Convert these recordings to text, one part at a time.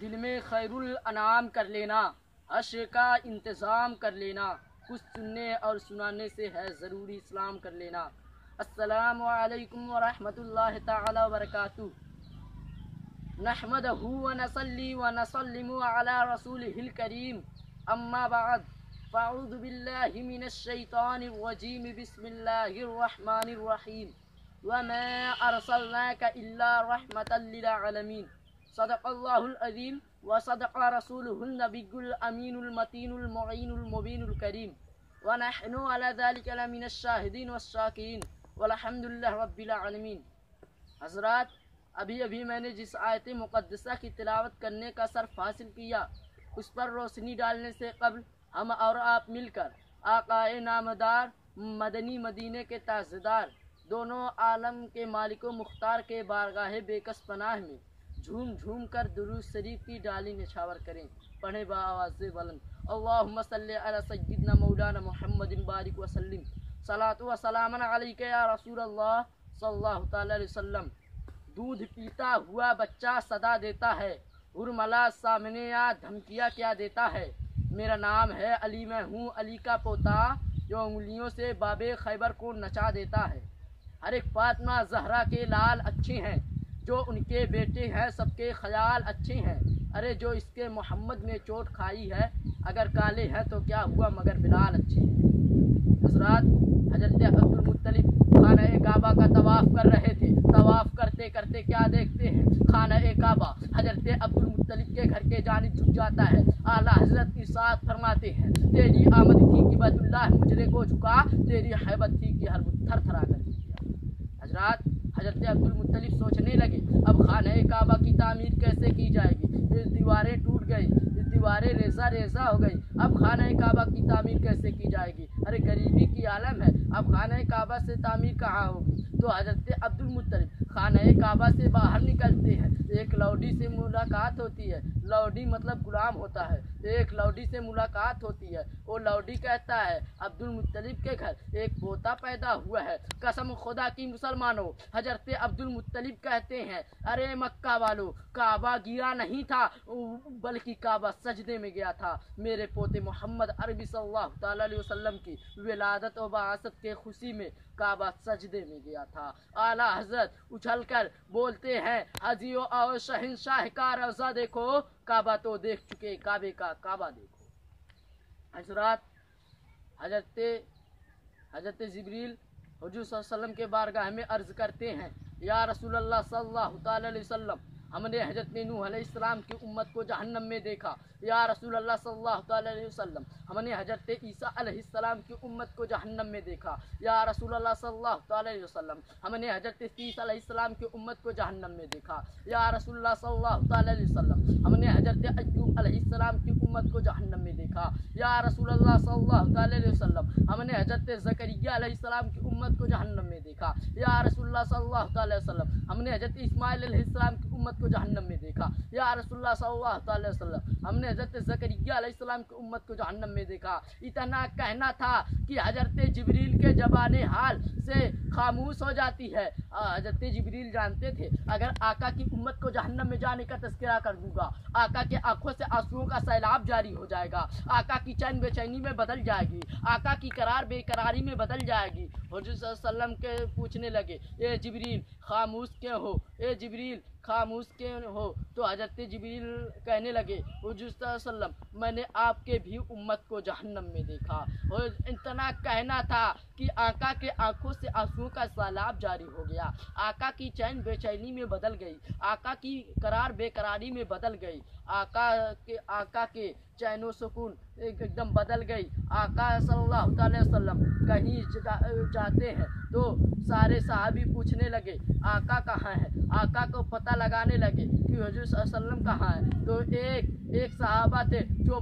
دل میں خیرُ الانام کر لینا، حشر کا انتظام کر لینا، کچھ سننے اور سنانے سے ہے ضروری اسلام کر لینا۔ السلام علیکم ورحمۃ اللہ تعالی وبرکاتہ۔ نحمدہ ونصلی ونسلم علی رسولہ الکریم، اما بعد، فاعوذ باللہ من الشیطان الرجیم، بسم اللہ الرحمن الرحیم، وما ارسلناک الا رحمۃ للعالمین، صدق اللہ العظیم وصدق رسولہ النبی الامین المتین المعین المبین الکریم، ونحن علی ذلک لمن الشاہدین والشاکرین، والحمد للہ رب العالمین۔ حضرات، ابھی میں نے جس آیت مقدسہ کی تلاوت کرنے کا شرف حاصل کیا، اس پر روشنی ڈالنے سے قبل ہم اور آپ مل کر آقائے نامدار، مدنی مدینے کے تاجدار، دونوں عالم کے مالک و مختار کے بارگاہ بے کس پناہ میں جھوم جھوم کر درود شریف کی ڈالی نچھاور کریں۔ پڑھیں بآواز بلند، اللہم صلی علی سیدنا مولانا محمد بارک وسلم، صلاۃ و سلام علیک یا رسول اللہ صلی اللہ تعالی علیہ وسلم۔ دودھ پیتا ہوا بچہ صدا دیتا ہے، ارملا سامنے یا دھمکیاں کیا دیتا ہے۔ میرا نام ہے علی، میں ہوں علی کا پوتا، جو انگلیوں سے باب خیبر کو نچا دیتا ہے۔ ہر ایک فاطمہ زہرا کے لال اچھے ہیں، جو ان کے بیٹے ہیں سب کے خیال اچھے ہیں۔ ارے جو اس کے محمد میں چوٹ کھائی ہے، اگر کالے ہیں تو کیا ہوا مگر بلال اچھے ہیں۔ حضرات، حضرت عبدالمطلب خانہ کعبہ کا طواف کر رہے تھے۔ طواف کرتے کرتے کیا دیکھتے ہیں؟ خانہ کعبہ حضرت عبدالمطلب کے گھر کے جانب جھک جاتا ہے۔ اعلیٰ حضرت ارشاد فرماتے ہیں، تیری آمد تھی کہ بیت اللہ مجرے کو جھکا، تیری حیبت تھی کہ ہر تھر تھرا کر دیا۔ حضرات، حضرت عبدالمطلب سوچنے لگے، اب خانہ کعبہ کی تعمیر کیسے کی جائے گی؟ دیواریں ٹوٹ گئی، دیواریں ریزہ ریزہ ہو گئی، اب خانہ کعبہ کی تعمیر کیسے کی جائے گی؟ ارے غریبی کی عالم ہے، اب خانہ کعبہ سے تعمیر کہاں ہوگی؟ تو حضرت عبدالمطلب خانہ کعبہ سے باہر نکلتے ہیں۔ ایک لوڈی سے ملاقات ہوتی ہے، لوڈی مطلب غلام ہوتا ہے۔ ایک لوڈی سے ملاقات ہوتی ہے، وہ لوڈی کہتا ہے عبدالمطلب کے گھر ایک پوتا پیدا ہوا ہے، قسم خدا کی مسلمانوں۔ حضرت عبدالمطلب کہتے ہیں، ارے مکہ والو، کعبہ گرا نہیں تھا بلکہ کعبہ سجدے میں گیا تھا۔ میرے پوتے محمد عربی صلی اللہ تعالی علیہ وسلم کی ولادت و بعثت کے خوشی میں کعبہ سجدے میں گیا تھا۔ اعلیٰ حضرت اچھل کر بولتے ہیں، حجیو اور شہنشاہ کا روضہ دیکھو، کعبہ تو دیکھ چکے، کعبے کا کعبہ دیکھو۔ حضرات، حضرت جبریل حضور صلی اللہ علیہ وسلم کے بارگاہ میں عرض کرتے ہیں، یا رسول اللہ صلی اللہ تعالی علیہ وسلم، ہم نے حضرت نوح علیہ السلام کی امت کو جہنم میں دیکھا۔ یا رسول اللہ صلی اللہ تعالی علیہ وسلم، ہم نے حضرت عیسیٰ علیہ السلام کی امت کو جہنم میں دیکھا۔ یا رسول اللہ صلی اللہ تعالی علیہ وسلم، ہم نے حضرت عیسیٰ علیہ السلام کی امت کو جہنم میں دیکھا۔ یا رسول اللہ صلی اللہ تعالی علیہ وسلم، ہم نے حضرت ایوب علیہ السلام کی امت کو جہنم میں دیکھا۔ یا رسول اللہ صلی اللہ تعالی علیہ وسلم، ہم نے حضرت زکریا علیہ السلام کی امت کو جہنم میں دیکھا۔ یا رسول اللہ صلی اللہ تعالی وسلم، ہم نے حضرت اسماعیل علیہ السلام کی امت کو جہنم میں دیکھا۔ یا رسول اللہ صلی اللہ تعالی وسلم، ہم نے حضرت زکریا علیہ السلام کی امت کو جہنم میں دیکھا۔ اتنا کہنا تھا کہ حضرت جبریل کے زبان حال سے خاموش ہو جاتی ہے۔ حضرت جبریل جانتے تھے، اگر آقا کی امت کو جہنم میں جانے کا تذکرہ کر دوں گا، آقا کے آنکھوں سے آنسوؤں کا سیلاب جاری ہو جائے گا، آقا کی چین بے چینی میں بدل جائے گی، آقا کی قرار بے قراری میں بدل جائے گی۔ حضور صلی اللہ علیہ وسلم کے پوچھنے لگے، اے جبریل خاموش کیوں ہو؟ اے جبریل خاموش کیوں ہو؟ تو حضرت جبریل کہنے لگے، حضور صلی اللہ علیہ وسلم، میں نے آپ کے بھی امت کو جہنم میں دیکھا۔ اور اتنا کہنا تھا کہ آقا کے آنکھوں سے آنسوؤں کا سیلاب جاری ہو گیا، آقا کی چین بے چینی میں بدل گئی، آقا کی قرار بے قراری میں بدل گئی، آقا کے چین و سکون ایک دم بدل گئی۔ آقا صلی اللہ تعالی وسلم کہیں جاتے ہیں تو سارے صحابی پوچھنے لگے، آقا کہاں ہے؟ آقا کو پتہ لگانے لگے کہ حضور صلی اللہ علیہ وسلم کہاں ہے۔ تو ایک صحابہ تھے جو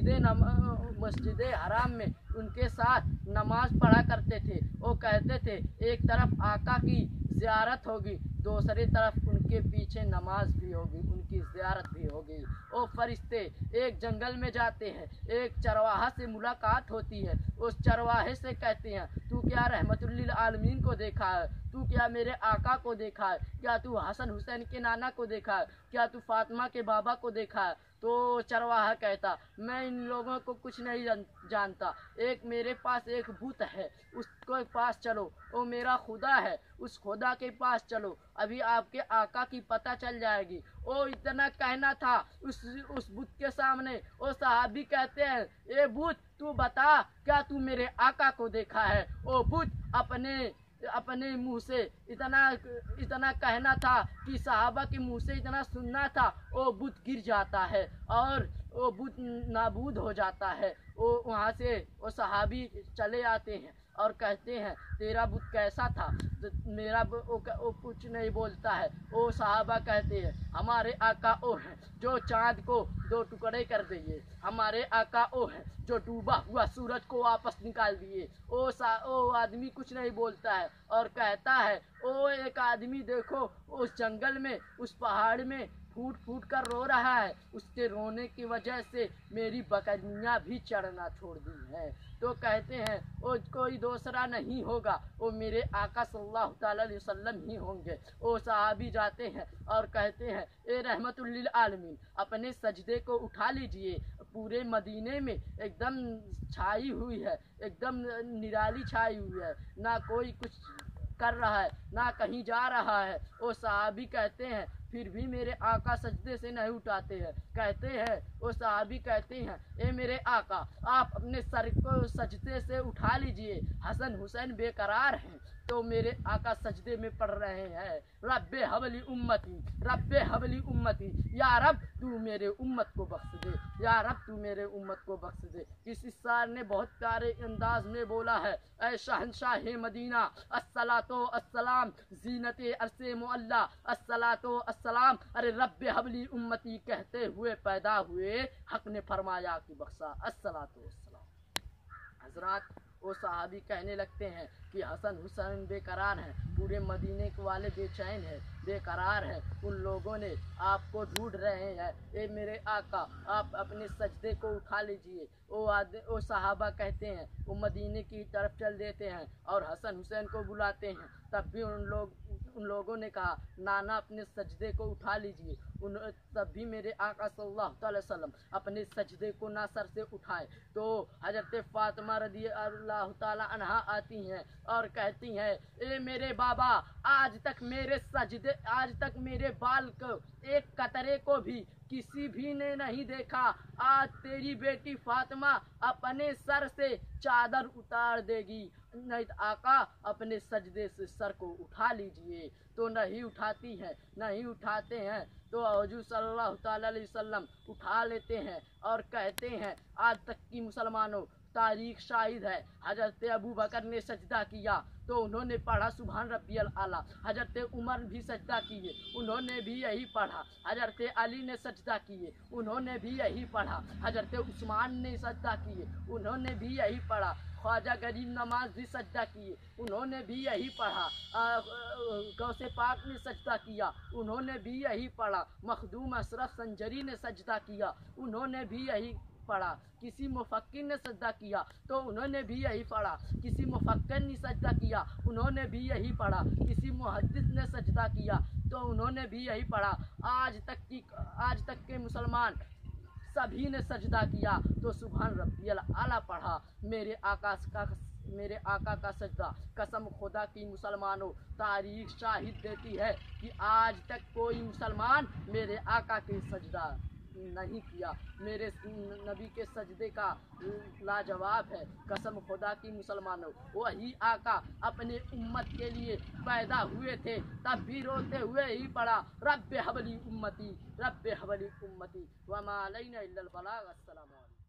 مسجد حرام میں ان کے ساتھ نماز پڑھا کرتے تھے، وہ کہتے تھے ایک طرف آقا کی زیارت ہوگی، دوسری طرف ان کے پیچھے نماز بھی ہوگی، ان کی زیارت بھی ہوگی۔ وہ فرشتے ایک جنگل میں جاتے ہیں، ایک چرواہا سے ملاقات ہوتی ہے، اس چرواہے سے کہتے ہیں، تو کیا رحمت للعالمین کو دیکھا ہے؟ तू क्या मेरे आका को देखा है? क्या तू हसन हुसैन के नाना को देखा है? क्या तू फातिमा के बाबा को देखा है? तो चरवाहा कहता, मैं इन लोगों को कुछ नहीं जानता। एक मेरे पास एक बुत है, उसके पास चलो, वो मेरा खुदा है, उस खुदा के पास चलो, अभी आपके आका की पता चल जाएगी। ओ इतना कहना था उस बुत के सामने। ओ सहाबी कहते हैं, ए बुत तू बता, क्या तू मेरे आका को देखा है? ओ बुत अपने मुंह से इतना कहना था कि सहाबा के मुंह से इतना सुनना था, वो बुत गिर जाता है और वो बुत नाबूद हो जाता है। वो वहाँ से वो सहाबी चले आते हैं और कहते हैं, तेरा बुत कैसा था? तो मेरा वो कुछ नहीं बोलता है। वो सहाबा कहते हैं, हमारे आका वो हैं जो चाँद को 2 टुकड़े कर दिए, हमारे आका वो हैं जो डूबा हुआ सूरज को वापस निकाल दिए। वो आदमी कुछ नहीं बोलता है और कहता है, ओ एक आदमी देखो उस जंगल में, उस पहाड़ में फूट फूट कर रो रहा है, उसके रोने की वजह से मेरी बकरियां भी चढ़ना छोड़ दी हैं। तो कहते हैं, वो कोई दूसरा नहीं होगा, वो मेरे आका सल्लल्लाहु अलैहि वसल्लम ही होंगे। वो सहाबी जाते हैं और कहते हैं, ए रहमतुल लिल आलमीन, अपने सजदे को उठा लीजिए। पूरे मदीने में एकदम छाई हुई है, एकदम निराली छाई हुई है, ना कोई कुछ कर रहा है, ना कहीं जा रहा है। वो सहाबी कहते हैं, फिर भी मेरे आका सजदे से नहीं उठाते हैं। कहते हैं, वो सहाबी कहते हैं, ए मेरे आका, आप अपने सर को सजदे से उठा लीजिए, हसन हुसैन बेकरार हैं। तो मेरे आका सजदे में पढ़ रहे हैं, रब्बे हबली उम्मती, रब्बे हबली उम्मती, या रब तू मेरे उम्मत को बख्श दे, या रब तू मेरे उम्मत को बख्श दे। किसी शायर ने बहुत प्यारे अंदाज में बोला है, ऐ शहंशाह मदीना अस्सलातो अस्सलाम, जीनते अरसे मुअल्ला अस्सलातो अस्सलाम, अरे रब्बे हबली उम्मती कहते हुए पैदा हुए, हक ने फरमाया कि बख्शा अस्सलातो अस्सलाम। हजरात, वो सहाबी कहने लगते हैं कि हसन हुसैन बेकरार हैं, पूरे मदीने के वाले बेचैन हैं, बेकरार हैं, उन लोगों ने आपको ढूंढ रहे हैं। ए मेरे आका, आप अपने सजदे को उठा लीजिए। वो सहाबा कहते हैं, वो मदीने की तरफ चल देते हैं और हसन हुसैन को बुलाते हैं। तब भी उन लोगों ने कहा, नाना अपने सजदे को उठा लीजिए। तब भी मेरे आका सल्लल्लाहु अलैहि वसल्लम अपने सजदे को ना सर से उठाए। तो हजरत फातिमा रज़ी अल्लाह ताला अन्हा आती हैं और कहती हैं, ए मेरे बाबा, आज तक मेरे बाल को एक कतरे को भी किसी भी ने नहीं देखा। आज तेरी बेटी फातिमा अपने सर से चादर उतार देगी, नहीं आका अपने सजदे से सर को उठा लीजिए। तो नहीं उठाती हैं, नहीं उठाते हैं। तो हुजूर सल्लल्लाहु अलैहि वसल्लम उठा लेते हैं और कहते हैं, आज तक की मुसलमानों तारीख शाहिद है, हजरत अबू बकर ने सजदा किया तो उन्होंने पढ़ा सुभान रब्बियल आला, हजरत उमर भी सजदा किए, उन्होंने भी यही पढ़ा, हजरत अली ने सजदा किए, उन्होंने भी यही पढ़ा, हजरत उस्मान ने सजदा किए, उन्होंने भी यही पढ़ा, ख्वाजा गरीब नमाज भी सजदा किए, उन्होंने भी यही पढ़ा, गौसे पाक ने सजदा किया, उन्होंने भी यही पढ़ा, मखदूम अशरफ संजरी ने सजदा किया, उन्होंने भी यही पढ़ा, किसी मुफक्किर ने सजदा किया तो उन्होंने भी यही पढ़ा, किसी मुफक्किर ने सजदा किया उन्होंने भी यही पढ़ा, किसी मुहद्दिस ने सजदा किया तो उन्होंने भी यही पढ़ा। आज तक के मुसलमान सभी ने सजदा किया तो सुभान रब्बियल आला पढ़ा। मेरे आका का सजदा, कसम खुदा की मुसलमानों, तारीख शाहिद देती है कि आज तक कोई मुसलमान मेरे आका के सजदा नहीं किया। मेरे नबी के सजदे का लाजवाब है, कसम खुदा की मुसलमानों। वही आका अपने उम्मत के लिए पैदा हुए थे, तब भी रोते हुए ही पढ़ा, रब्बे हबली उम्मती, रब्बे हबली उम्मती, वमा अलैना इल्लल बलाग। अस्सलामु अलैकुम।